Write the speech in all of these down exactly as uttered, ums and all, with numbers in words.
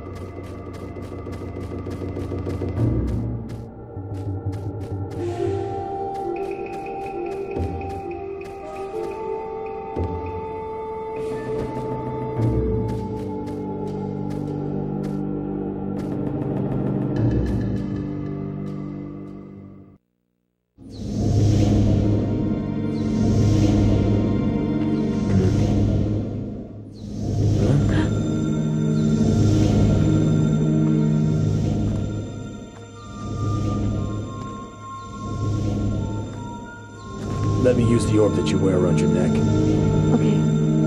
Let me use the orb that you wear around your neck. Okay.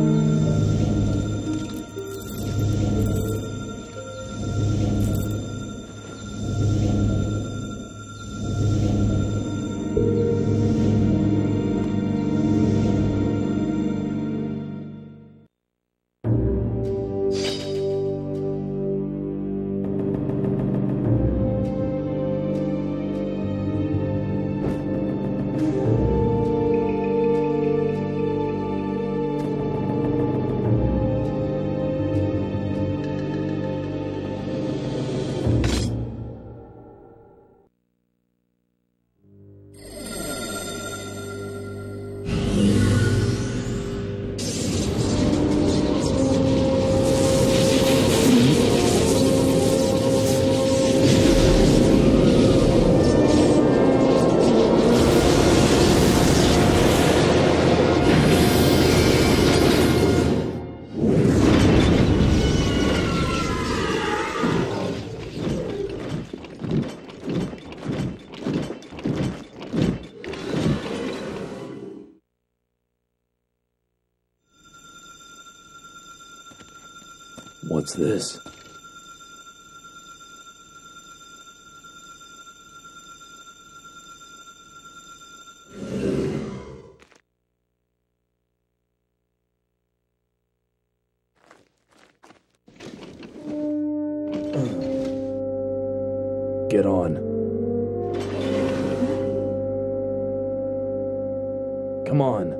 What's this? Get on. Come on.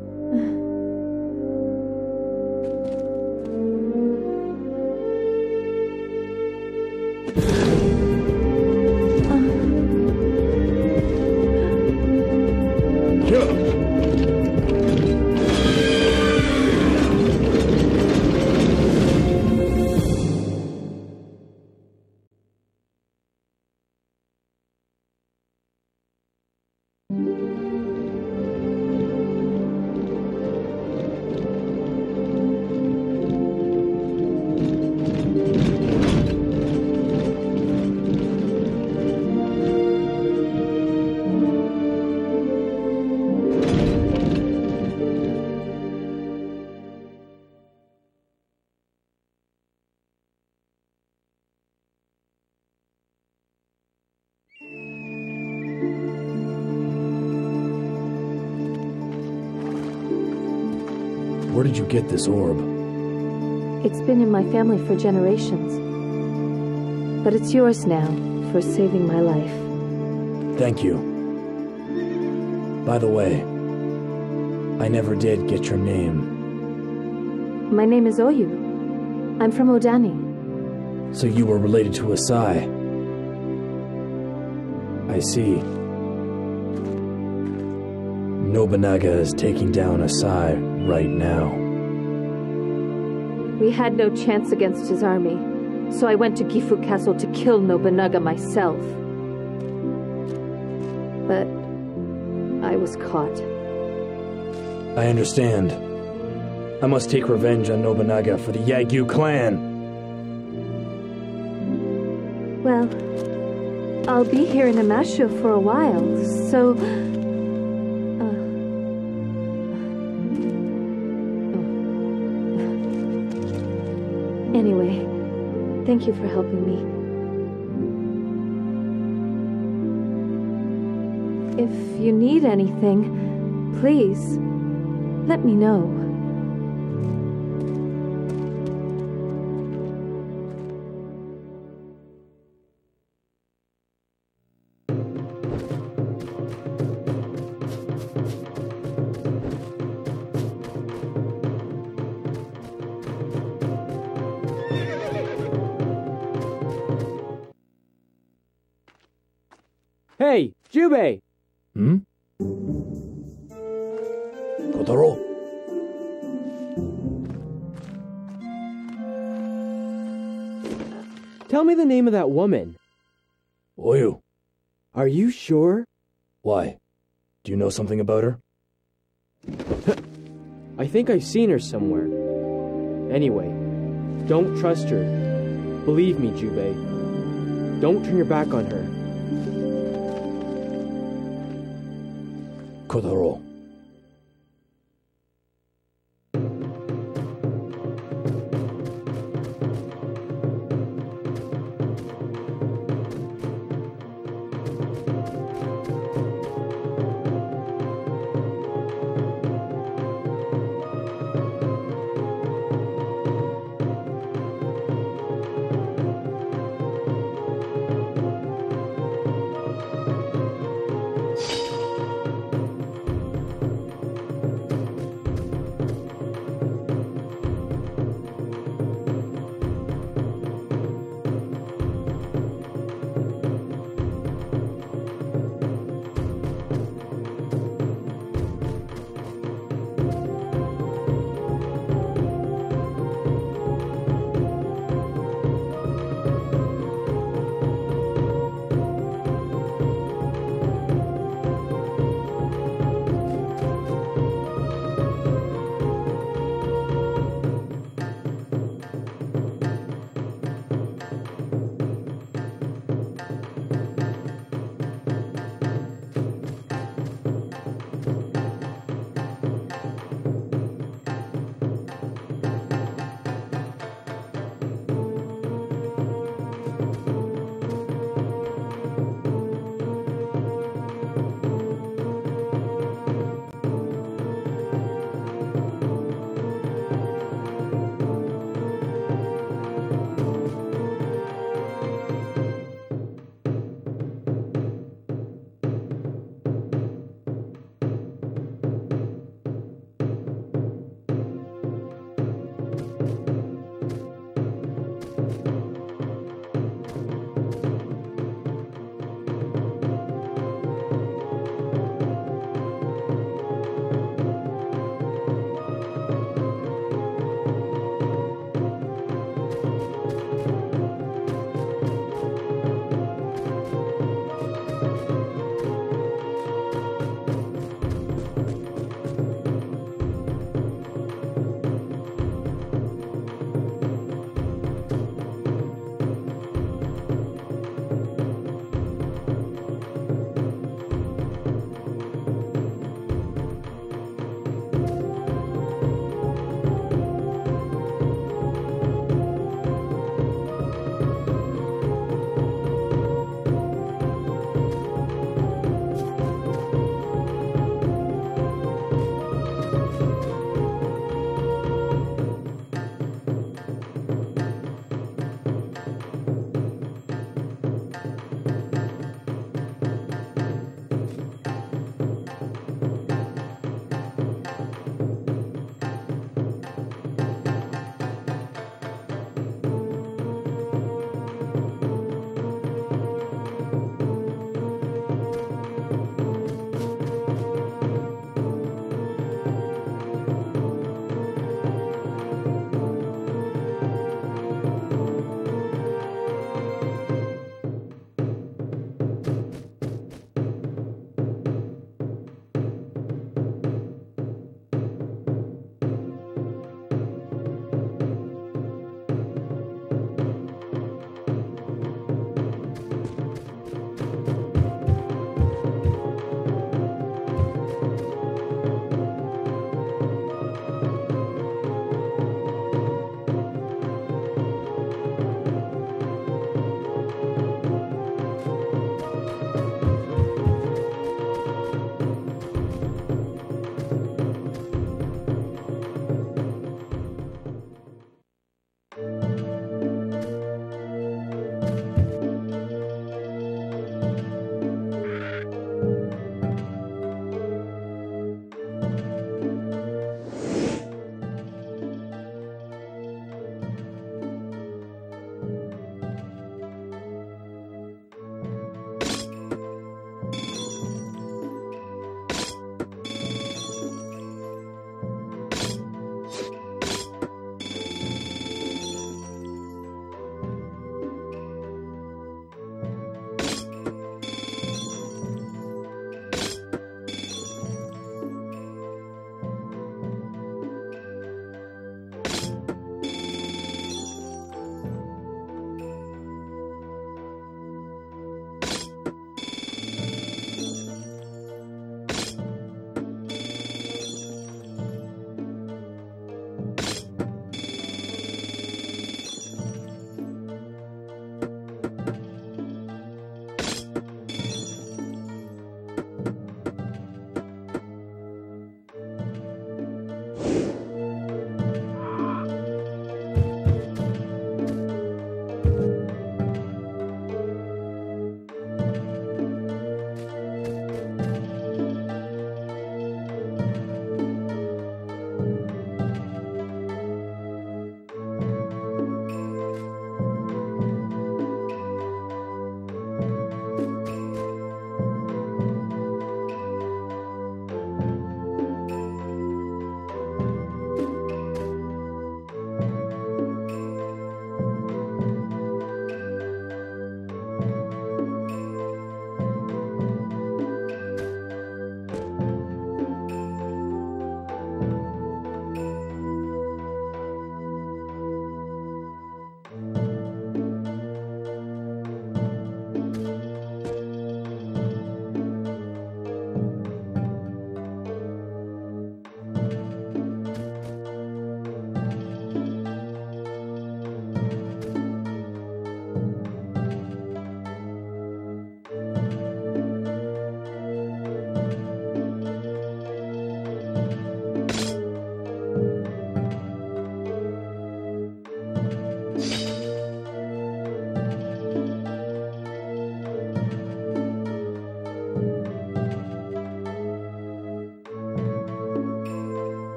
Where did you get this orb? It's been in my family for generations. But it's yours now, for saving my life. Thank you. By the way, I never did get your name. My name is Oyu. I'm from Odani. So you were related to Asai. I see. Nobunaga is taking down Asai right now. We had no chance against his army, so I went to Gifu Castle to kill Nobunaga myself. But I was caught. I understand. I must take revenge on Nobunaga for the Yagyu clan. Well, I'll be here in Amasho for a while, so... Anyway, thank you for helping me. If you need anything, please, let me know. Hey, Jubei! Hmm? Kotaro? Tell me the name of that woman. Oyu. Are you sure? Why? Do you know something about her? I think I've seen her somewhere. Anyway, don't trust her. Believe me, Jubei. Don't turn your back on her. Kotaro.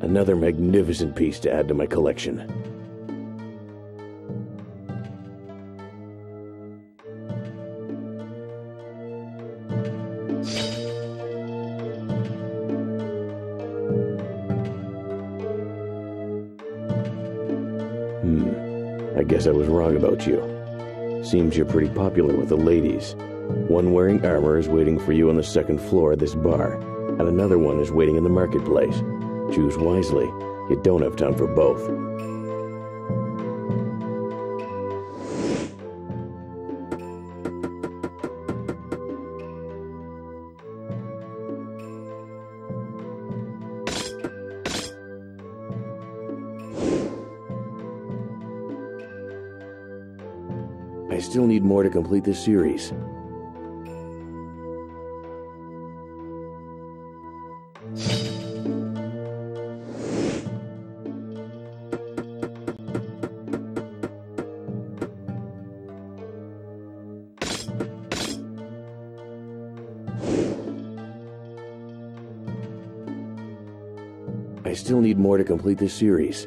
Another magnificent piece to add to my collection. Hmm. I guess I was wrong about you. Seems you're pretty popular with the ladies. One wearing armor is waiting for you on the second floor of this bar, and another one is waiting in the marketplace. Choose wisely. You don't have time for both. I still need more to complete this series. I still need more to complete this series.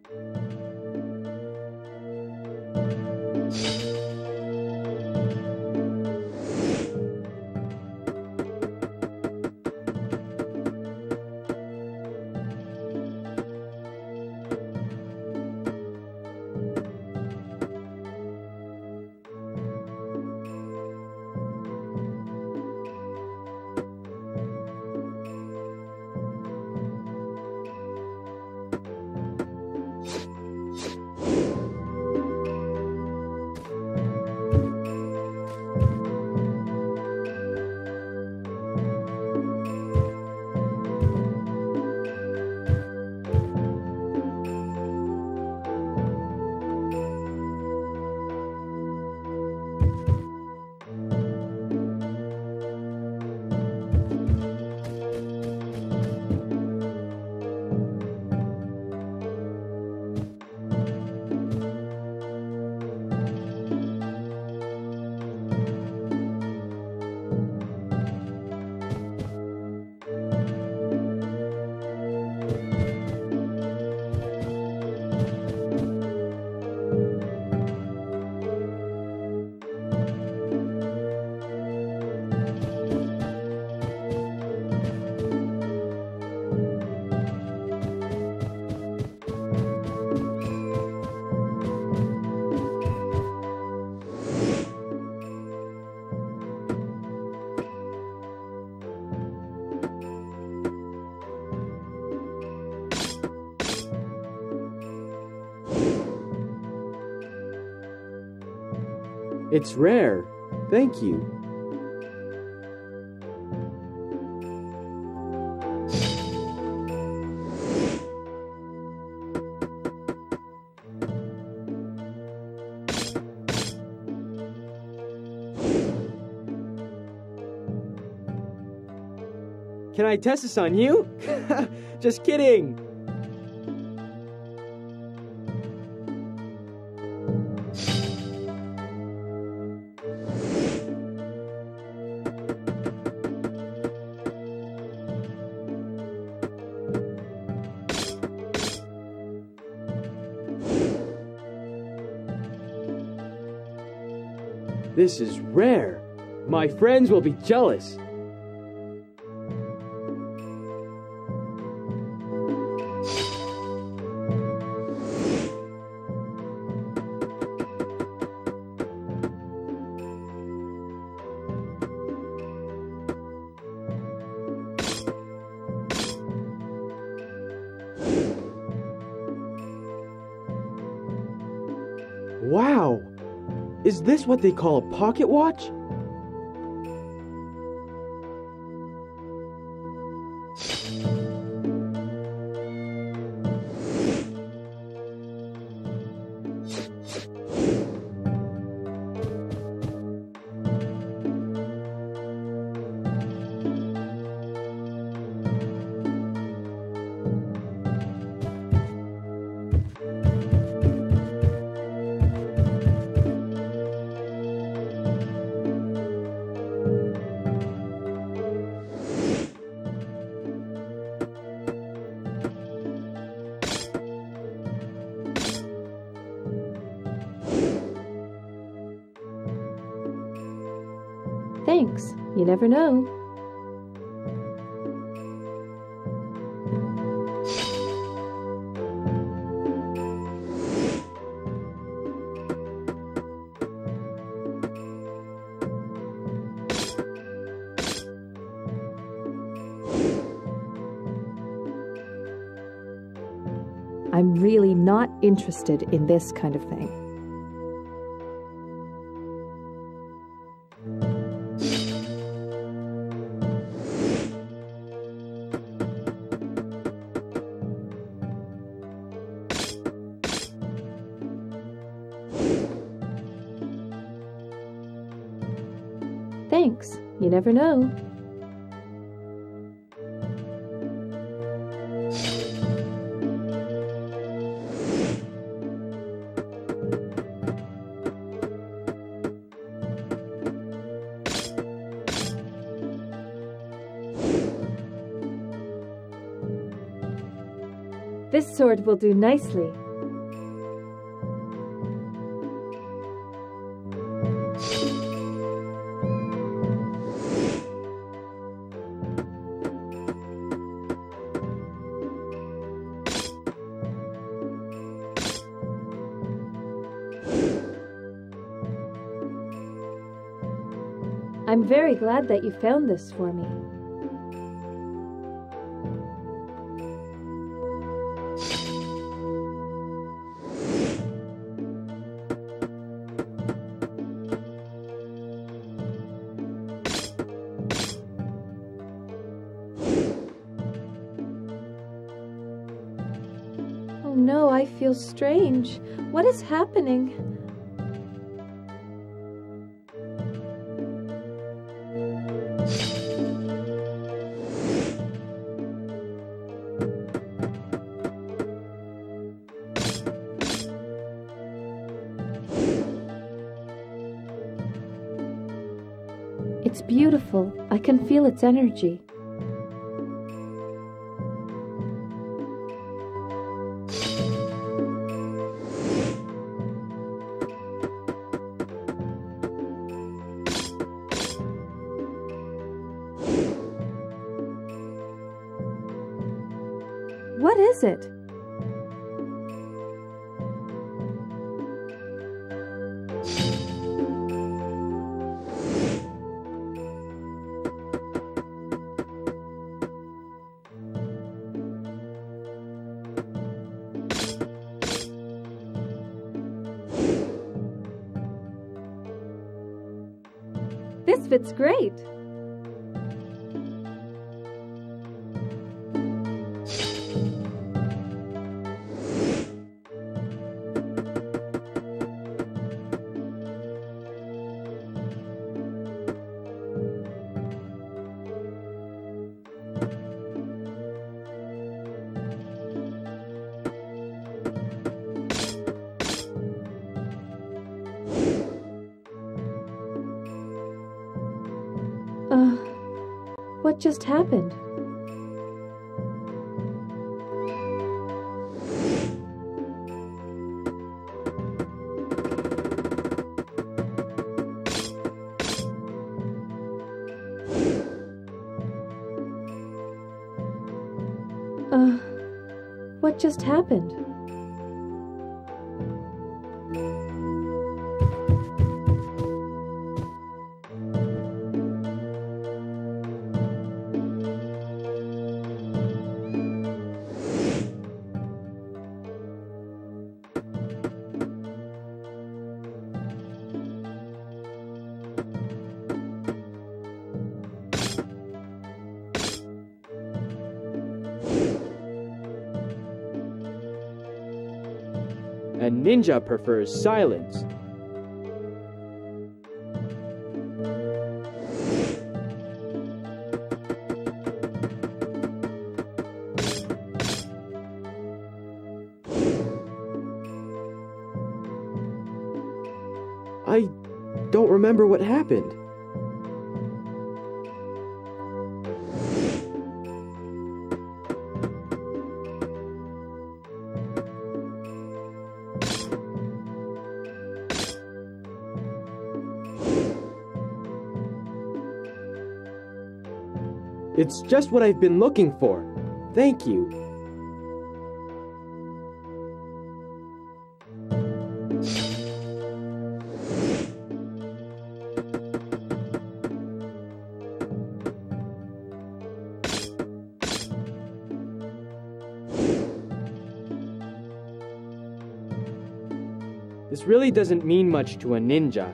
It's rare. Thank you. Can I test this on you? Just kidding. This is rare. My friends will be jealous. Wow! Is this what they call a pocket watch? Thanks. You never know. I'm really not interested in this kind of thing. Thanks. You never know. This sword will do nicely. I'm very glad that you found this for me. Oh no, I feel strange. What is happening? It's beautiful. I can feel its energy. What is it? This fits great. Uh, what just happened? Uh, what just happened? A ninja prefers silence. I don't remember what happened. It's just what I've been looking for. Thank you. This really doesn't mean much to a ninja.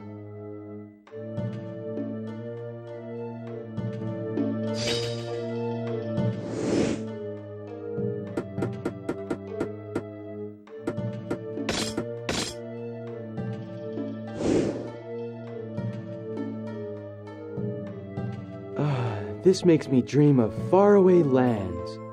Ah, this makes me dream of faraway lands.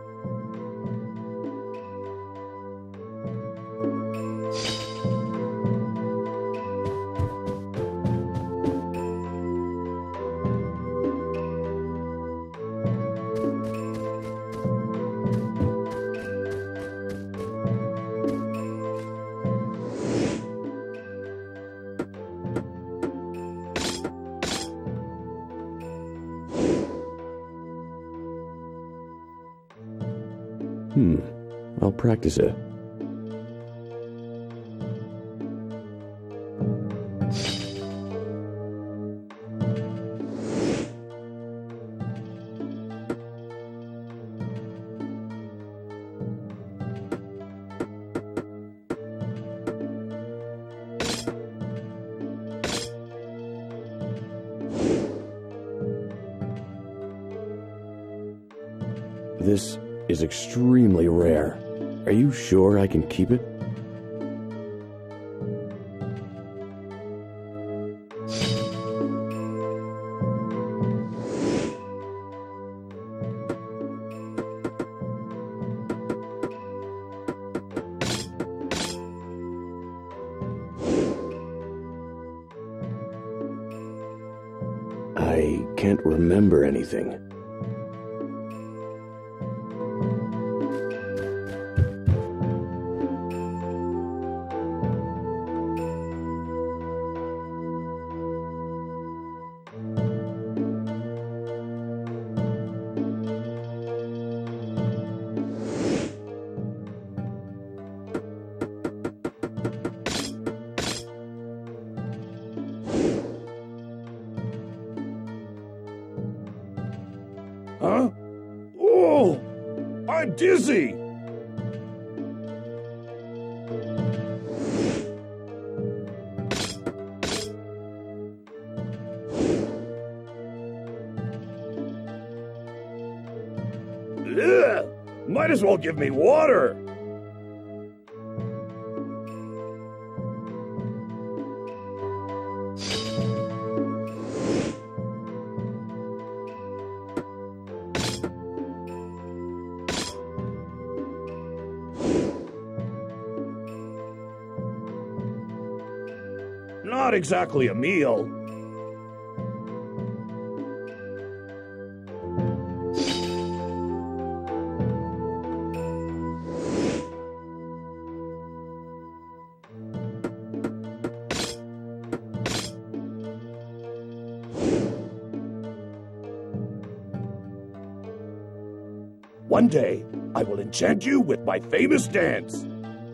Hmm, I'll practice it. This is extremely rare. Are you sure I can keep it? I can't remember anything. Huh? Oh! I'm dizzy! Ugh! Might as well give me water! Not exactly a meal. One day, I will enchant you with my famous dance.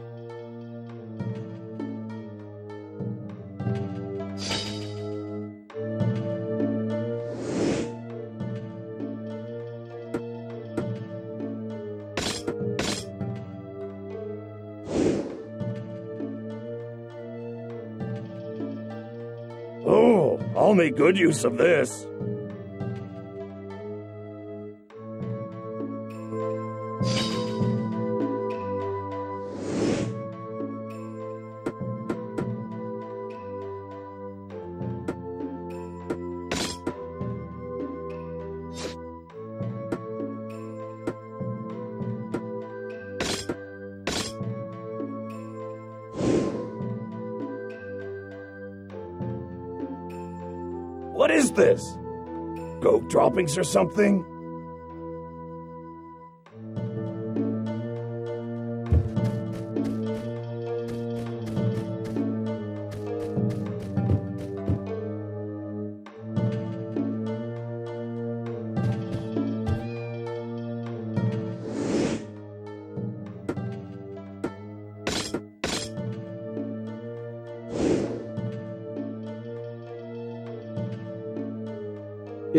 Oh, I'll make good use of this. What is this? Goat droppings or something?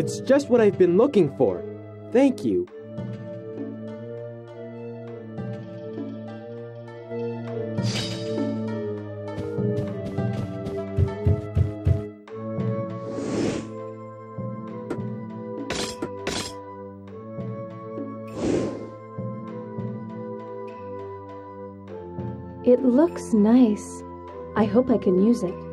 It's just what I've been looking for. Thank you. It looks nice. I hope I can use it.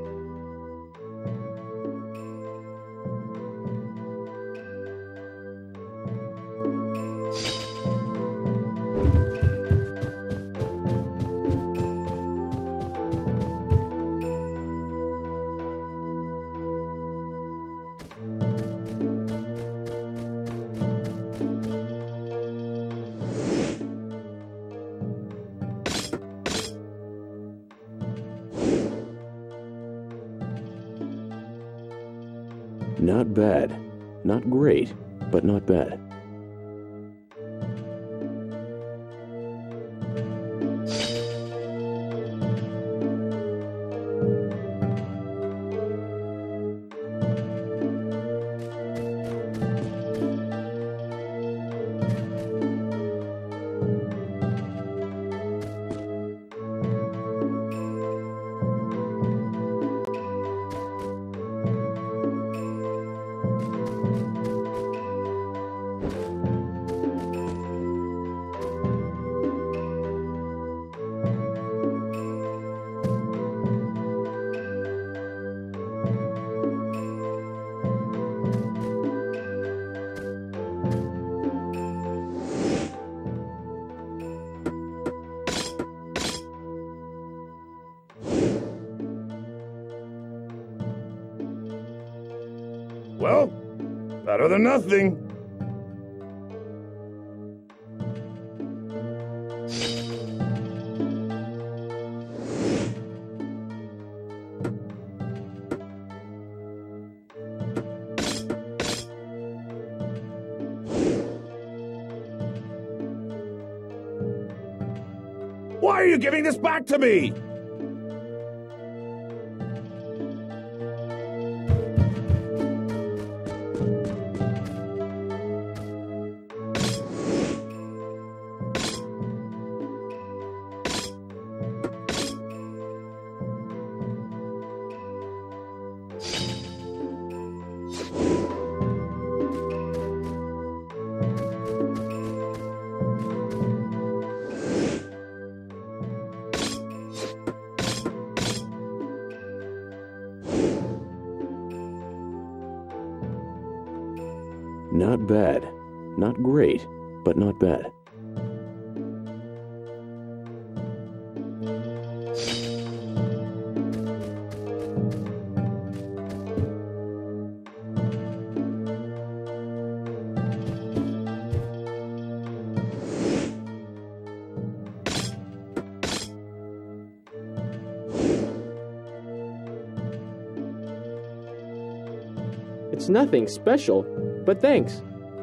Not bad. Not great, but not bad. Well, better than nothing. Why are you giving this back to me? Not bad. Not great, but not bad. It's nothing special, but thanks.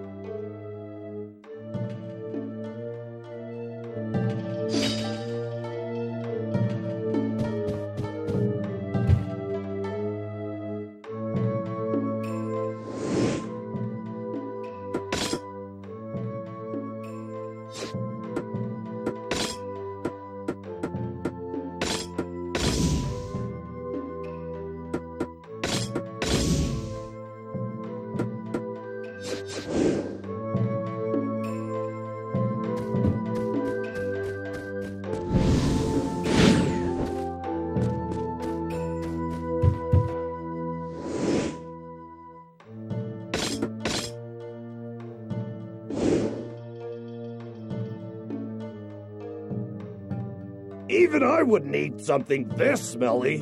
Even I wouldn't eat something this smelly.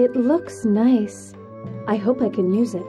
It looks nice. I hope I can use it.